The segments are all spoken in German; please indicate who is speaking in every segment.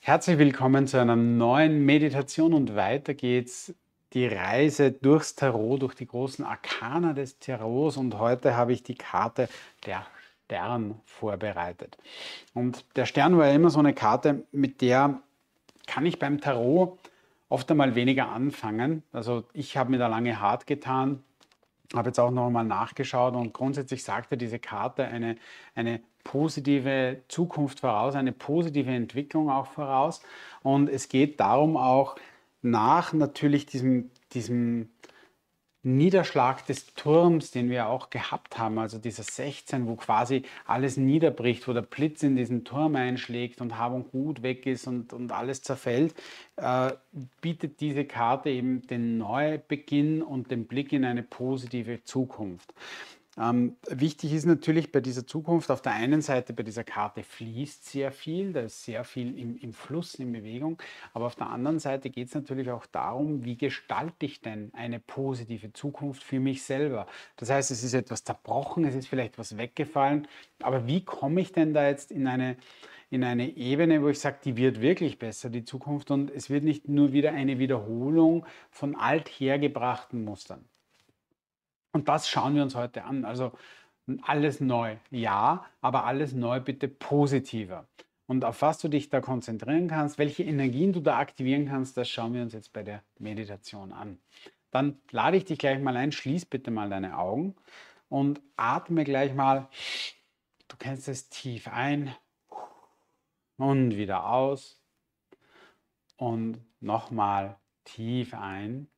Speaker 1: Herzlich willkommen zu einer neuen Meditation und weiter geht's die Reise durchs Tarot, durch die großen Arkana des Tarots und heute habe ich die Karte der Stern vorbereitet. Und der Stern war ja immer so eine Karte, mit der kann ich beim Tarot oft einmal weniger anfangen. Also ich habe mir da lange hart getan, habe jetzt auch noch einmal nachgeschaut und grundsätzlich sagte diese Karte eine positive Zukunft voraus, eine positive Entwicklung auch voraus. Und es geht darum auch nach natürlich diesem Niederschlag des Turms, den wir auch gehabt haben, also dieser 16, wo quasi alles niederbricht, wo der Blitz in diesen Turm einschlägt und Hab und Gut weg ist und alles zerfällt, bietet diese Karte eben den Neubeginn und den Blick in eine positive Zukunft. Wichtig ist natürlich bei dieser Zukunft, auf der einen Seite bei dieser Karte fließt sehr viel, da ist sehr viel im Fluss, in Bewegung, aber auf der anderen Seite geht es natürlich auch darum, wie gestalte ich denn eine positive Zukunft für mich selber. Das heißt, es ist etwas zerbrochen, es ist vielleicht was weggefallen, aber wie komme ich denn da jetzt in eine Ebene, wo ich sage, die wird wirklich besser, die Zukunft, und es wird nicht nur wieder eine Wiederholung von althergebrachten Mustern. Und das schauen wir uns heute an. Also alles neu, ja, aber alles neu bitte positiver. Und auf was du dich da konzentrieren kannst, welche Energien du da aktivieren kannst, das schauen wir uns jetzt bei der Meditation an. Dann lade ich dich gleich mal ein, schließ bitte mal deine Augen und atme gleich mal, du kennst es, tief ein und wieder aus und nochmal tief ein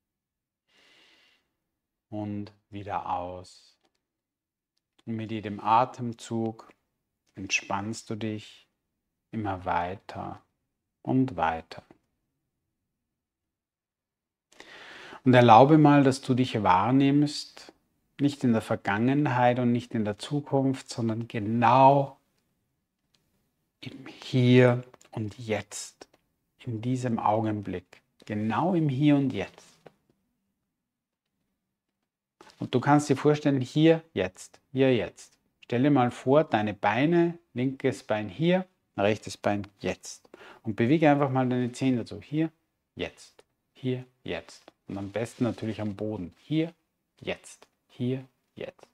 Speaker 1: und wieder aus. Und mit jedem Atemzug entspannst du dich immer weiter und weiter. Und erlaube mal, dass du dich wahrnimmst, nicht in der Vergangenheit und nicht in der Zukunft, sondern genau im Hier und Jetzt, in diesem Augenblick, genau im Hier und Jetzt. Und du kannst dir vorstellen, hier, jetzt, hier, jetzt. Stell dir mal vor, deine Beine, linkes Bein hier, rechtes Bein jetzt. Und bewege einfach mal deine Zehen dazu. Hier, jetzt, hier, jetzt. Und am besten natürlich am Boden. Hier, jetzt, hier, jetzt.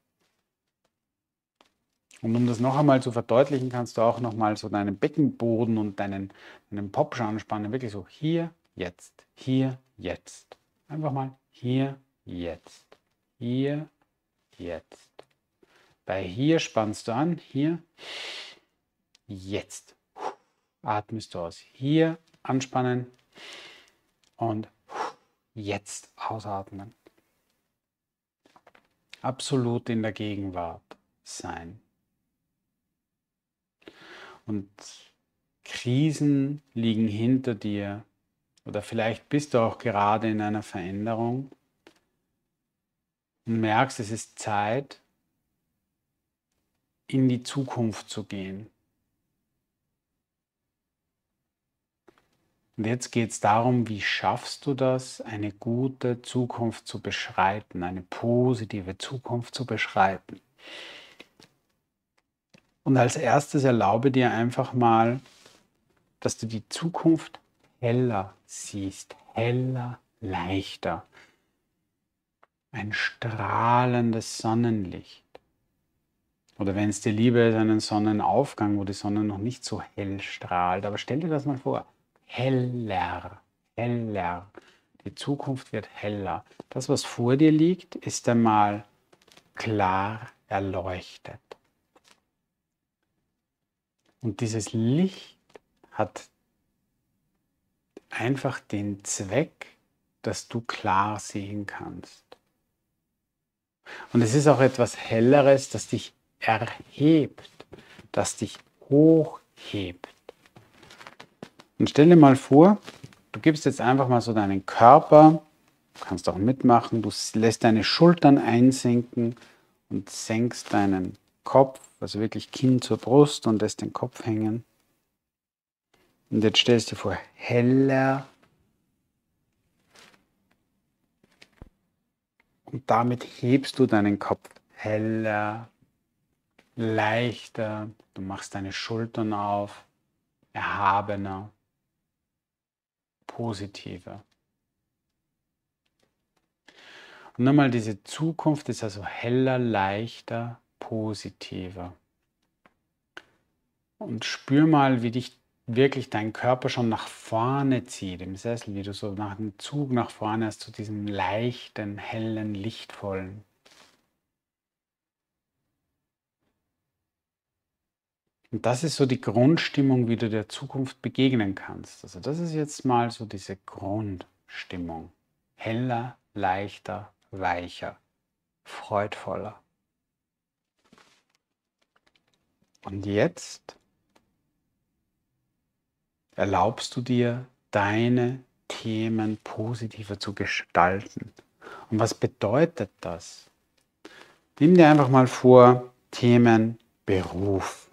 Speaker 1: Und um das noch einmal zu verdeutlichen, kannst du auch noch mal so deinen Beckenboden und deinen Popsch anspannen. Wirklich so hier, jetzt, hier, jetzt. Einfach mal hier, jetzt. Hier, jetzt. Bei hier spannst du an, hier, jetzt. Atmest du aus. Hier anspannen und jetzt ausatmen. Absolut in der Gegenwart sein. Und Krisen liegen hinter dir oder vielleicht bist du auch gerade in einer Veränderung und merkst, es ist Zeit, in die Zukunft zu gehen. Und jetzt geht es darum, wie schaffst du das, eine gute Zukunft zu beschreiten, eine positive Zukunft zu beschreiten. Und als erstes erlaube dir einfach mal, dass du die Zukunft heller siehst, heller, leichter. Ein strahlendes Sonnenlicht. Oder wenn es dir lieber ist, einen Sonnenaufgang, wo die Sonne noch nicht so hell strahlt. Aber stell dir das mal vor. Heller, heller. Die Zukunft wird heller. Das, was vor dir liegt, ist einmal klar erleuchtet. Und dieses Licht hat einfach den Zweck, dass du klar sehen kannst. Und es ist auch etwas Helleres, das dich erhebt, das dich hochhebt. Und stell dir mal vor, du gibst jetzt einfach mal so deinen Körper, du kannst auch mitmachen, du lässt deine Schultern einsinken und senkst deinen Kopf, also wirklich Kinn zur Brust und lässt den Kopf hängen. Und jetzt stellst du dir vor, heller. Und damit hebst du deinen Kopf heller, leichter. Du machst deine Schultern auf. erhabener, positiver. Und nochmal, diese Zukunft ist also heller, leichter, positiver. Und spür mal, wie dich wirklich dein Körper schon nach vorne zieht im Sessel, wie du so nach dem Zug nach vorne hast zu diesem leichten, hellen, lichtvollen. Und das ist so die Grundstimmung, wie du der Zukunft begegnen kannst. Also das ist jetzt mal so diese Grundstimmung. Heller, leichter, weicher, freudvoller. Und jetzt erlaubst du dir, deine Themen positiver zu gestalten. Und was bedeutet das? Nimm dir einfach mal vor, Themen Beruf.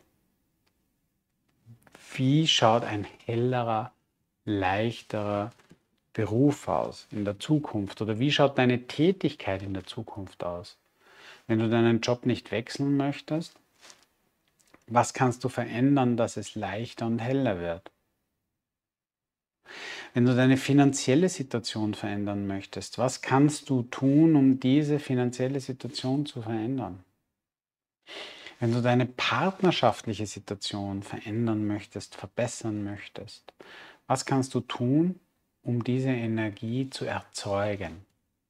Speaker 1: Wie schaut ein hellerer, leichterer Beruf aus in der Zukunft? Oder wie schaut deine Tätigkeit in der Zukunft aus? Wenn du deinen Job nicht wechseln möchtest, was kannst du verändern, dass es leichter und heller wird? Wenn du deine finanzielle Situation verändern möchtest, was kannst du tun, um diese finanzielle Situation zu verändern? Wenn du deine partnerschaftliche Situation verändern möchtest, verbessern möchtest, was kannst du tun, um diese Energie zu erzeugen?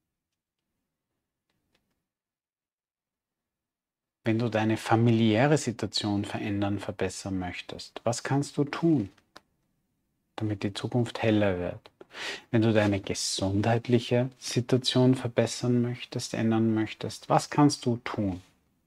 Speaker 1: Wenn du deine familiäre Situation verändern, verbessern möchtest, was kannst du tun, damit die Zukunft heller wird? Wenn du deine gesundheitliche Situation verbessern möchtest, ändern möchtest, was kannst du tun?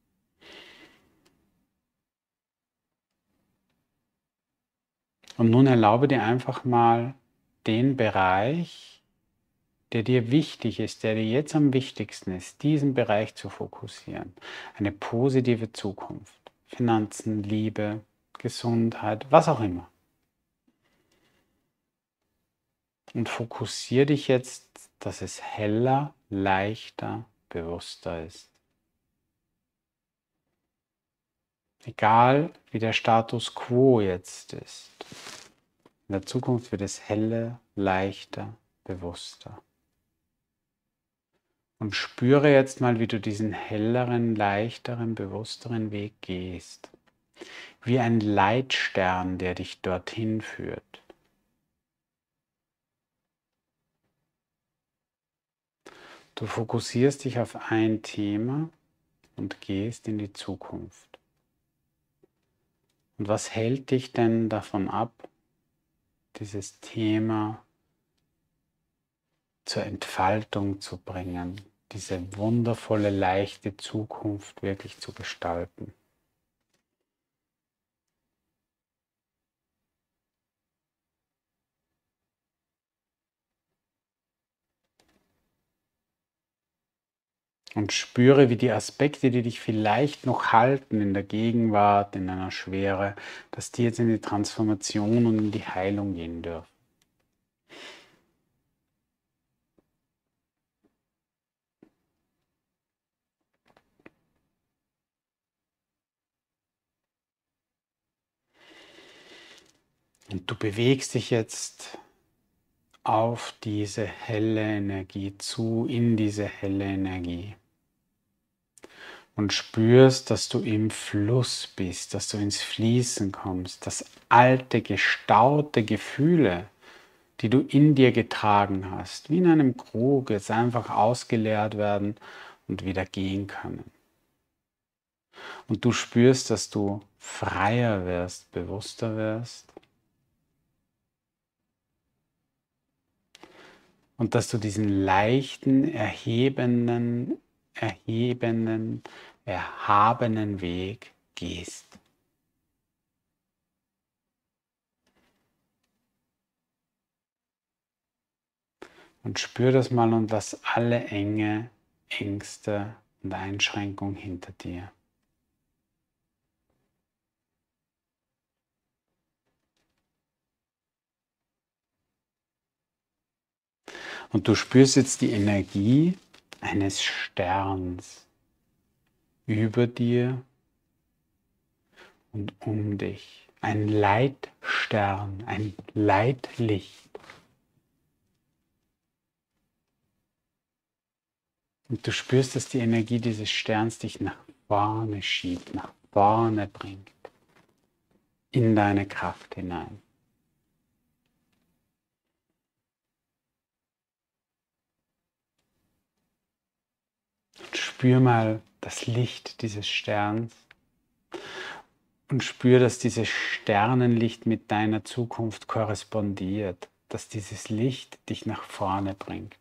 Speaker 1: Und nun erlaube dir einfach mal den Bereich, der dir wichtig ist, der dir jetzt am wichtigsten ist, diesen Bereich zu fokussieren. Eine positive Zukunft. Finanzen, Liebe, Gesundheit, was auch immer. Und fokussiere dich jetzt, dass es heller, leichter, bewusster ist. Egal wie der Status quo jetzt ist. In der Zukunft wird es heller, leichter, bewusster. Und spüre jetzt mal, wie du diesen helleren, leichteren, bewussteren Weg gehst. Wie ein Leitstern, der dich dorthin führt. Du fokussierst dich auf ein Thema und gehst in die Zukunft. Und was hält dich denn davon ab, dieses Thema zur Entfaltung zu bringen, diese wundervolle, leichte Zukunft wirklich zu gestalten? Und spüre, wie die Aspekte, die dich vielleicht noch halten in der Gegenwart, in einer Schwere, dass die jetzt in die Transformation und in die Heilung gehen dürfen. Und du bewegst dich jetzt auf diese helle Energie zu, in diese helle Energie. Und spürst, dass du im Fluss bist, dass du ins Fließen kommst, dass alte, gestaute Gefühle, die du in dir getragen hast, wie in einem Krug, jetzt einfach ausgeleert werden und wieder gehen können. Und du spürst, dass du freier wirst, bewusster wirst. Und dass du diesen leichten, erhabenen Weg gehst. Und spür das mal und lass alle Enge, Ängste und Einschränkungen hinter dir. Und du spürst jetzt die Energie eines Sterns über dir und um dich. ein Leitstern, ein Leitlicht. Und du spürst, dass die Energie dieses Sterns dich nach vorne schiebt, nach vorne bringt, in deine Kraft hinein. Und spür mal das Licht dieses Sterns und spür, dass dieses Sternenlicht mit deiner Zukunft korrespondiert, dass dieses Licht dich nach vorne bringt.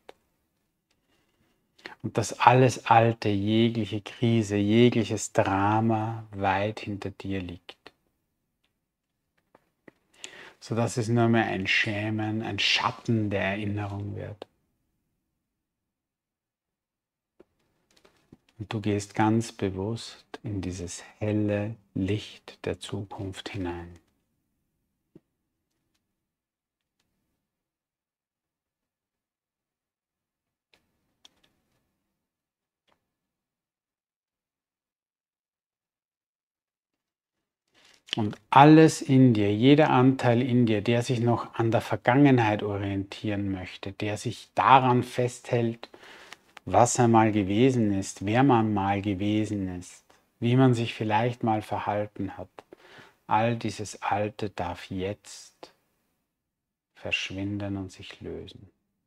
Speaker 1: Und dass alles Alte, jegliche Krise, jegliches Drama weit hinter dir liegt. Sodass es nur mehr ein Schämen, ein Schatten der Erinnerung wird. Und du gehst ganz bewusst in dieses helle Licht der Zukunft hinein. Und alles in dir, jeder Anteil in dir, der sich noch an der Vergangenheit orientieren möchte, der sich daran festhält, was einmal gewesen ist, wer man mal gewesen ist, wie man sich vielleicht mal verhalten hat, all dieses Alte darf jetzt verschwinden und sich lösen.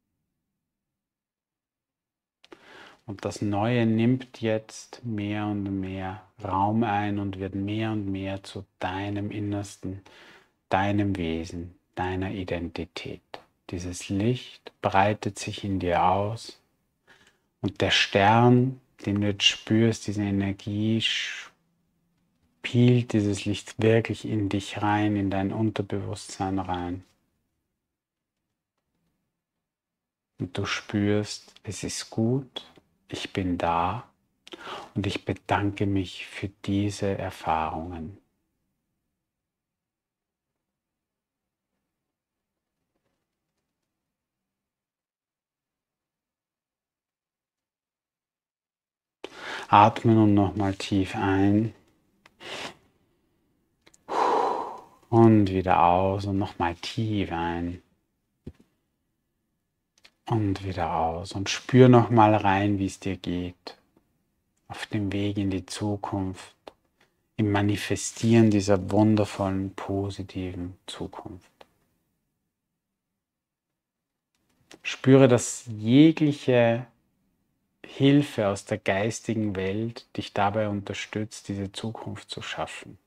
Speaker 1: Und das Neue nimmt jetzt mehr und mehr Raum ein und wird mehr und mehr zu deinem Innersten, deinem Wesen, deiner Identität. Dieses Licht breitet sich in dir aus und der Stern, den du jetzt spürst, diese Energie, spielt dieses Licht wirklich in dich rein, in dein Unterbewusstsein rein. Und du spürst, es ist gut. Ich bin da und ich bedanke mich für diese Erfahrungen. Atme nun nochmal tief ein und wieder aus und nochmal tief ein und wieder aus und spür nochmal rein, wie es dir geht. Auf dem Weg in die Zukunft, im Manifestieren dieser wundervollen, positiven Zukunft. Spüre, dass jegliche Hilfe aus der geistigen Welt dich dabei unterstützt, diese Zukunft zu schaffen.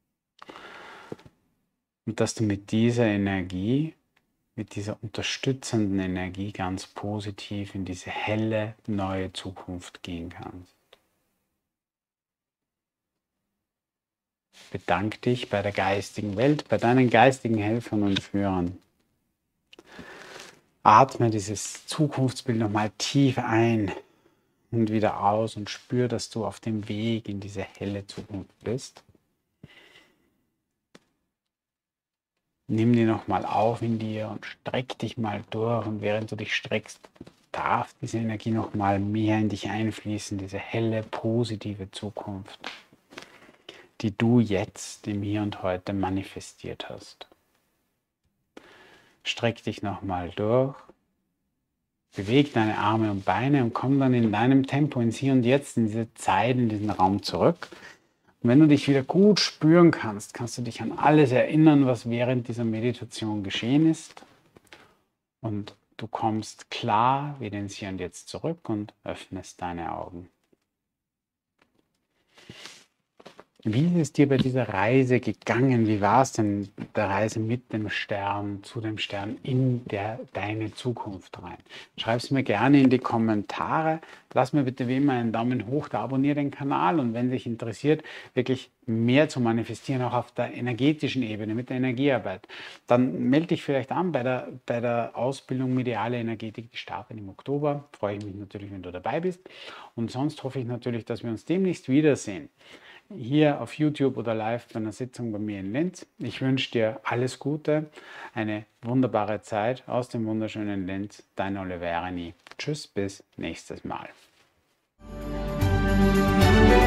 Speaker 1: Und dass du mit dieser Energie, mit dieser unterstützenden Energie ganz positiv in diese helle, neue Zukunft gehen kannst. Bedank dich bei der geistigen Welt, bei deinen geistigen Helfern und Führern. Atme dieses Zukunftsbild nochmal tief ein und wieder aus und spür, dass du auf dem Weg in diese helle Zukunft bist. Nimm die nochmal auf in dir und streck dich mal durch. Und während du dich streckst, darf diese Energie nochmal mehr in dich einfließen, diese helle, positive Zukunft, die du jetzt im Hier und Heute manifestiert hast. Streck dich nochmal durch, beweg deine Arme und Beine und komm dann in deinem Tempo ins Hier und Jetzt, in diese Zeit, in diesen Raum zurück. Und wenn du dich wieder gut spüren kannst, kannst du dich an alles erinnern, was während dieser Meditation geschehen ist. Und du kommst klar wieder ins Hier und Jetzt zurück und öffnest deine Augen. Wie ist es dir bei dieser Reise gegangen? Wie war es denn der Reise mit dem Stern, zu dem Stern, in deine Zukunft rein? Schreib es mir gerne in die Kommentare. Lass mir bitte wie immer einen Daumen hoch da, abonniere den Kanal und wenn dich interessiert, wirklich mehr zu manifestieren, auch auf der energetischen Ebene, mit der Energiearbeit, dann melde dich vielleicht an bei der Ausbildung Mediale Energetik, die startet im Oktober. Freue ich mich natürlich, wenn du dabei bist. Und sonst hoffe ich natürlich, dass wir uns demnächst wiedersehen. Hier auf YouTube oder live bei einer Sitzung bei mir in Linz. Ich wünsche dir alles Gute, eine wunderbare Zeit aus dem wunderschönen Linz. Dein Oliver Erni. Tschüss, bis nächstes Mal.